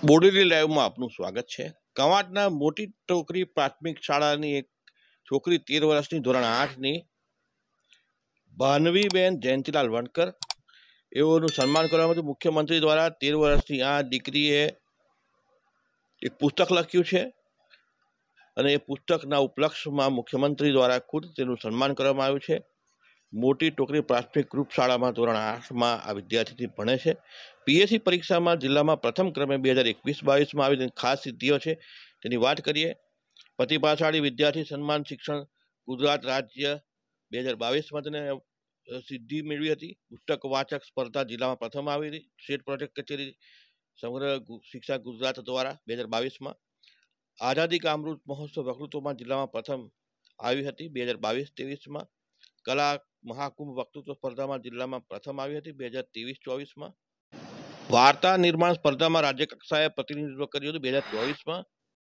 બોડેલી લાઈવમાં આપનું સ્વાગત છે। કવાંટના મોટી ટોકરી પ્રાથમિક શાળાની એક છોકરી 13 વર્ષની ધોરણ 8ની ભાનવીબેન જયંતિલાલ વણકર એઓનું સન્માન કરવામાં આવ્યું। મુખ્યમંત્રી દ્વારા 13 વર્ષની આ દીકરીએ એક પુસ્તક લખ્યું છે અને એ પુસ્તકના ઉપલક્ષમાં મુખ્યમંત્રી દ્વારા ખુદ તેનું સન્માન કરવામાં આવ્યું છે। મોટી ટોકરી પ્રાથમિક ગ્રુપ શાળામાં ધોરણ 8માં આ વિદ્યાર્થી ભણે છે। પીએસસી પરીક્ષામાં જિલ્લામાં પ્રથમ ક્રમે 2021-22માં આવી ખાસ સિદ્ધિઓ છે તેની વાત કરીએ। પ્રતિભાશાળી વિદ્યાર્થી સન્માન શિક્ષણ ગુજરાત રાજ્ય 2022માં તેને સિદ્ધિ મેળવી હતી। પુસ્તક વાચક સ્પર્ધા જિલ્લામાં પ્રથમ આવી હતી। સ્ટેટ પ્રોજેક્ટ કચેરી સમગ્ર શિક્ષા ગુજરાત દ્વારા 2022માં આઝાદી કા અમૃત મહોત્સવ વક્તૃત્વમાં જિલ્લામાં પ્રથમ આવી હતી 2022-23માં। કલા મહાકુંભ વક્તૃત્વ સ્પર્ધામાં જિલ્લામાં પ્રથમ આવી હતી 2023-24માં। વાર્તા નિર્માણ સ્પર્ધામાં રાજ્ય કક્ષાએ પ્રતિનિધિત્વ કર્યું હતું 2024માં।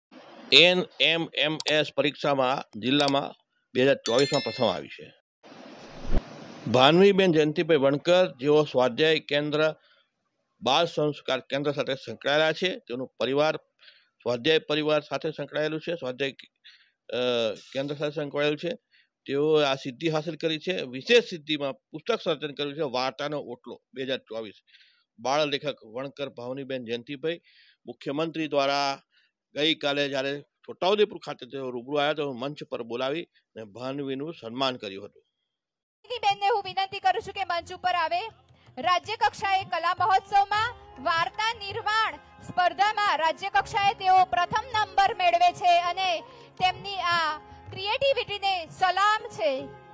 NMMS પરીક્ષામાં જિલ્લામાં 2024માં પ્રથમ આવી છે। ભાનવીબેન જયંતિભાઈ વણકર જેઓ સ્વાધ્યાય કેન્દ્ર બાળ સંસ્કાર કેન્દ્ર સાથે સંકળાયેલા છે। તેનું પરિવાર સ્વાધ્યાય પરિવાર સાથે સંકળાયેલું છે, સ્વાધ્યાય કેન્દ્ર સાથે સંકળાયેલું છે। તેઓ આ સિદ્ધિ હાંસલ કરી છે। વિશેષ સિદ્ધિમાં પુસ્તક સર્જન કર્યું છે વાર્તાનો ઓટલો 2024। બાળ લેખક વણકર ભાવનીબેન જયંતિભાઈ મુખ્યમંત્રી દ્વારા ગઈકાલે જ્યારે છોટાઉદેપુર ખાતે તેઓ રૂબરૂ આવ્યા તો મંચ પર બોલાવી અને ભાનવીનું સન્માન કર્યું હતું। બેનને હું વિનંતી કરું છું કે મંચ ઉપર આવે। રાજ્ય કક્ષાએ કલા મહોત્સવમાં વાર્તા નિર્માણ સ્પર્ધામાં રાજ્ય કક્ષાએ તેઓ પ્રથમ નંબર મેળવે છે અને તેમની આ ક્રિએટિવિટીને સલામ છે।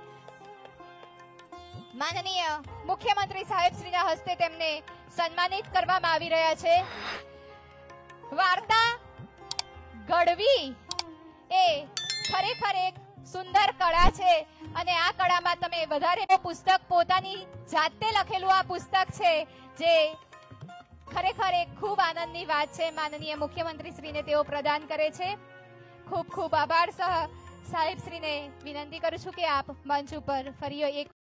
માનનીય મુખ્યમંત્રી સાહેબશ્રીના હસ્તે તેમને સન્માનિત કરવામાં આવી રહ્યા છે। વાર્તા ઘડવી એ ખરેખર એક સુંદર કળા છે અને આ કળામાં તમે વધારે પુસ્તક પોતાની જાતે લખેલું આ પુસ્તક છે જે ખરેખર એક ખૂબ આનંદની વાત છે। માનનીય મુખ્યમંત્રી શ્રીને તેઓ પ્રદાન કરે છે। ખૂબ ખૂબ આભાર સાહેબ શ્રીને વિનંતી કરું છું કે આપ મંચ ઉપર ફરી એક